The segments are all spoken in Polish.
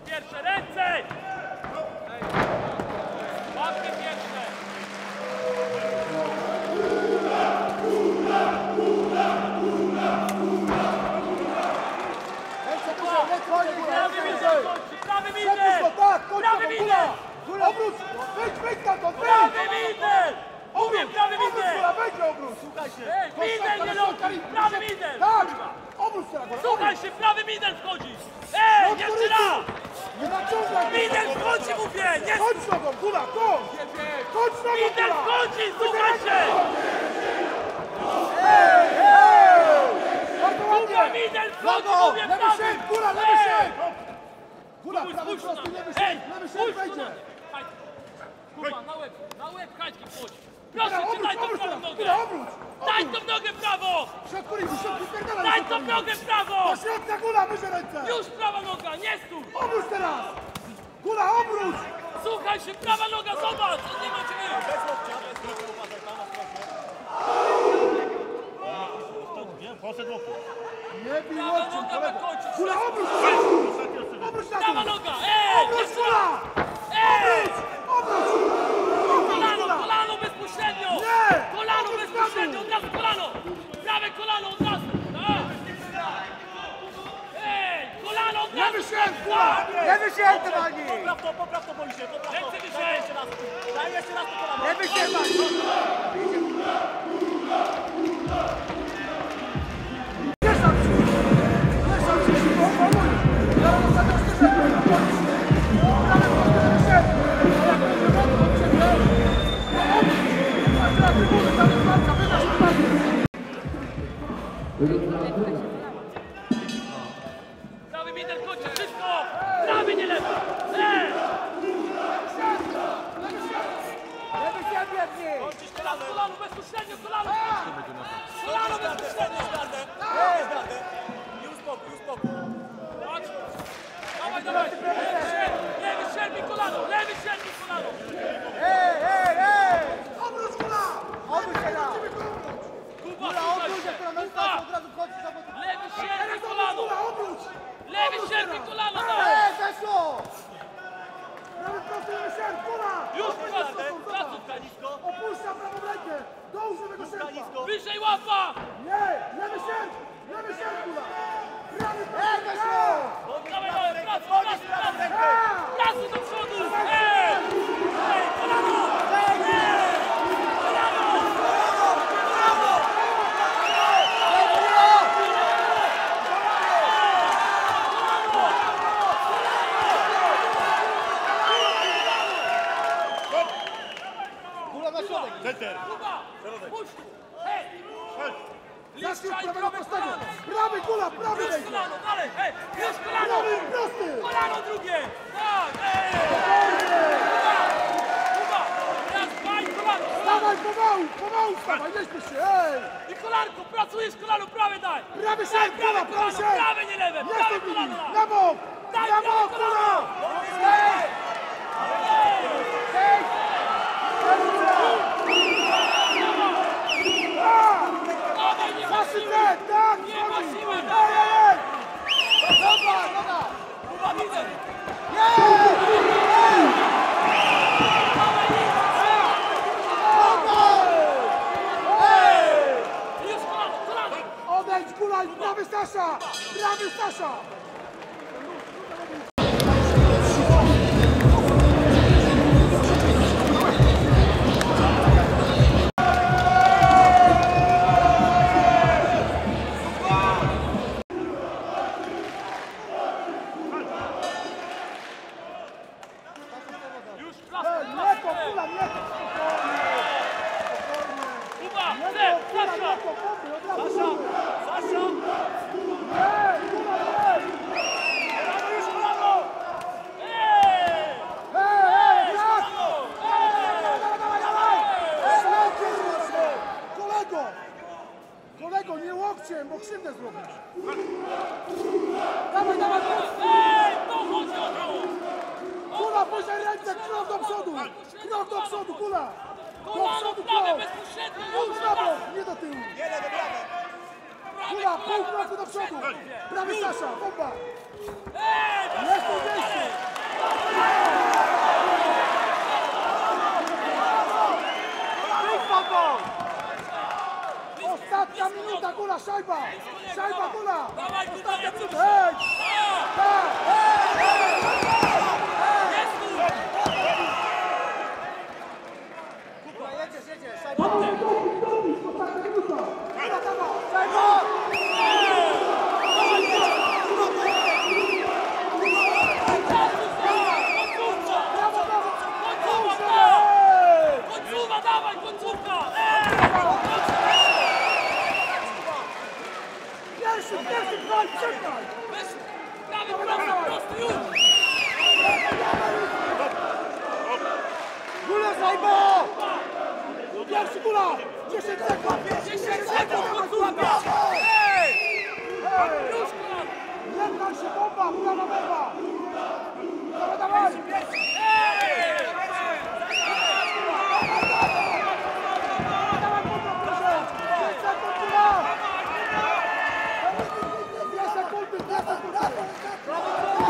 pierwsze, ręce! Łapki pierwsze! Prawy middle! Prawy middle! Obróć! Wyjdź stamtąd! Prawy middle! Mówię, prawy middle! Będzie obróć! Słuchaj się! Middle nie nogi! Prawy middle! Tak! Obróć teraz! Słuchaj się, prawy middle wchodzi! Jeszcze raz! Nie naciągaj! Middle wchodzi, mówię! Nie! Chodź nogą, Kula, chodź! Chodź nogą, Middle Kula! wchodzi, słuchaj się! Bardzo Kurwa, ładnie! middle wchodzi, Brawo! mówię, Lewy prawy! szyb, Kula, lewy szyb! Kula, Spójrz, prawy spójrz prosty, na lewy mnie! szyb Spójrz wejdzie! na mnie! Kurwa, na łeb, Kaźki wchodź! Proszę cię, daj tą Obróć prawą teraz! nogę! Kula, obróć! Daj tą nogę prawą! W środku ringu, w środku spierdala! Daj tą nogę prawą! Do środka, Kula, wyżej ręce! Już prawa noga, nie stój! Obróć teraz! Kula, obróć! Słuchaj się, prawa noga, zobacz! Nie ma ciebie! Poszedł łoku. Nie bij Prawa łokciem, noga kolego! wykończyć! Kula, obróć! Obróć na Prawa dół! noga! Obróć, Kula! Obróć! Obróć! Kolano bezpośrednio! Nie! Kolano Obróć bezpośrednio, na od razu kolano! Prawe kolano od razu! Tak. Kolano od razu! Lewy się, Kula! Lewy się, Tewani! Popraw to, boi się, popraw to. Ręce wyżej! Daj jeszcze raz to kolano. Lewy się, Tewani! Prawy middle kończy, szybko! Prawy, nie lewy! Kończysz Teraz kolano. kolano bezpośrednio, kolano! Kolano bezpośrednio! I uspokój, uspokój. Chodź! Dawaj, dawaj! Lewy szermi kolano! Lewy szermi kolano! Obróć, Kula! Obróć się na! Kuba, Kula, słuchaj obróć się! się, Kula! No i Kuba! tak, od razu wchodzi zawodnik! Lewy szermi kolano! Kula, obróć! Lewy szermi kolano! Dawaj! Weszło! Prawy prosty, lewy sierp, Kula! Już Obróć prosto! się, zobacz. Placówka! Opuszcza prawą rękę! Dołóż lewego sierpa! Wyżej łapa! Nie! Lewy sierp! Lewy sierp, Kula! Prawy prosty! Weszło! Dawaj, dawaj! Pracu, pracu, pracu! Pracu do przodu! Kolano! Kula na środek! Center. Kuba! Puść tu! Hej! Zacznij od Liczaj prawego prawe prostego! kolano! Prawy, Kula, prawy Już wejdzie! kolano, dalej! Hej! Już kolano! Prawy, prosty! Kolano drugie! Tak! Kuba! Teraz dwa i kolano! Stawaj pomału stawaj, nie śpiesz się, ej! I kolanko! Pracujesz kolano, prawe daj! Prawy Daj sierp, prawe Kula, prawy kolano! sierp! Prawe, nie lewe! Nie Prawe stój, kolano! daj. na bok! Daj Na prawe bok, kolano! Kula! Dawaj, nie ma Zasy siły! ten, tak! Nie ma wchodzi. siły! Ej! Dobra, dobra! Kuba, widzę! Już kolano, kolano! Odejdź, Kula, prawy Stasza! Prawy Stasza! Już Ej, klasy, mleko, klasy! Kula, mleko! Kuba, Mleko, Kula, Sasza! mleko, pompy, od razu pompy! Sasza. Ej, Kula, ej! Kolano, już kolano. Ej! Ej, raz! Dawaj! Kolego, nie łokciem, bo krzywdę zrobisz! Dawaj! Ej, to chodzi o to! Kula, puszczaj ręce, krok do przodu! Krok do przodu, Kula! Do Kolano przodu, prawe krok! bezpośrednio! Pójdź na bok, nie do tyłu! Jeden do prawej. Kula, pół kroku do przodu! Prawy Sasza, bomba! Ej, Jest tu miejsce! minuta, Kula, szajba! Szajba, Kula! Dawaj, tutaj, ja cóż! Hej! Tak! Jest tu! Kula, jedziesz, jedziesz. Ostatnia minuta! Kula, dawaj! Szajba! Brawo, brawo! Końcówka, dawaj, końcówka! Pierwszy, dwaj, czekaj! Weź, prawy, prosty, już! Kula, szajba! Pierwszy, Kula! 10 sekund! 10 sekund, końcówka! Już, kolan! Jedna się bomba, prawa bomba! Dawaj, dawaj! Dawaj, bomba, proszę! 5 sekund, Kula! 2 sekundy, 2 sekundy!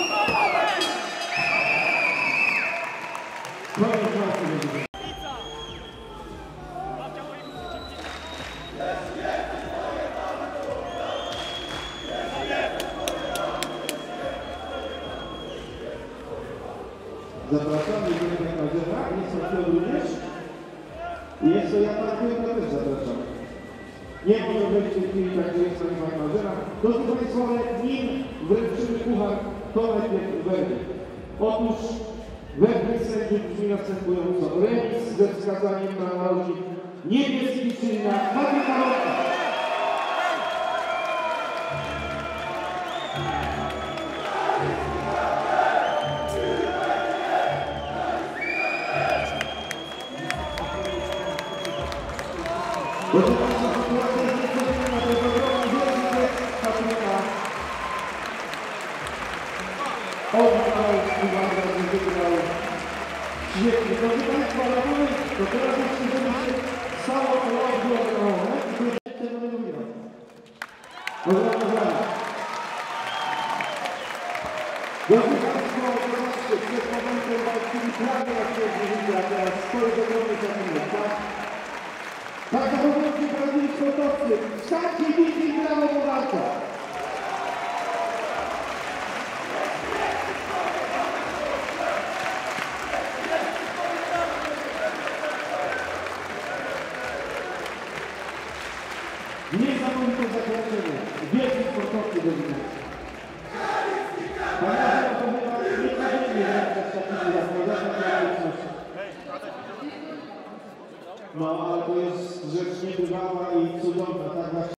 Zapraszamy do Kaźera, jest to również. Jest to Jan Markuj, to też zapraszamy. Nie może być w tej chwili tak, że jest to Jan Kaźera. Proszę Państwa, ale nim wręczymy puchar, to najpierw werdykt. Otóż werdykt sędziów brzmi następująco. Remis ze wskazaniem na narożnik niebieski, czyli na Patryka Rąka. Proszę Państwa, sytuacja jest niecodzienna, to jest ogromny wielki Patryka. Oddał, uwaga, że wygrał. Świetnie. Proszę Państwa, na moment, to teraz jeszcze żeby się stało to odblokowane, który tego nie wygrał. Pozdrawiam. Drodzy Państwo, zobaczcie, przed momentem walczyli prawie na świecie, a teraz stoi do głowy za tak? Tak zachowują się prawdziwi sportowcy. Wstawcie, bijcie i brawo po walce. Niesamowite zakończenie. Wielki sportowcy do wygrania. Pamiętam, to chyba nie codziennie wręcz takimi zapowiadania. No, ale to jest rzecz niebywała i cudowna, tak?